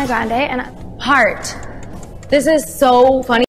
Ariana Grande and heart. This is so funny.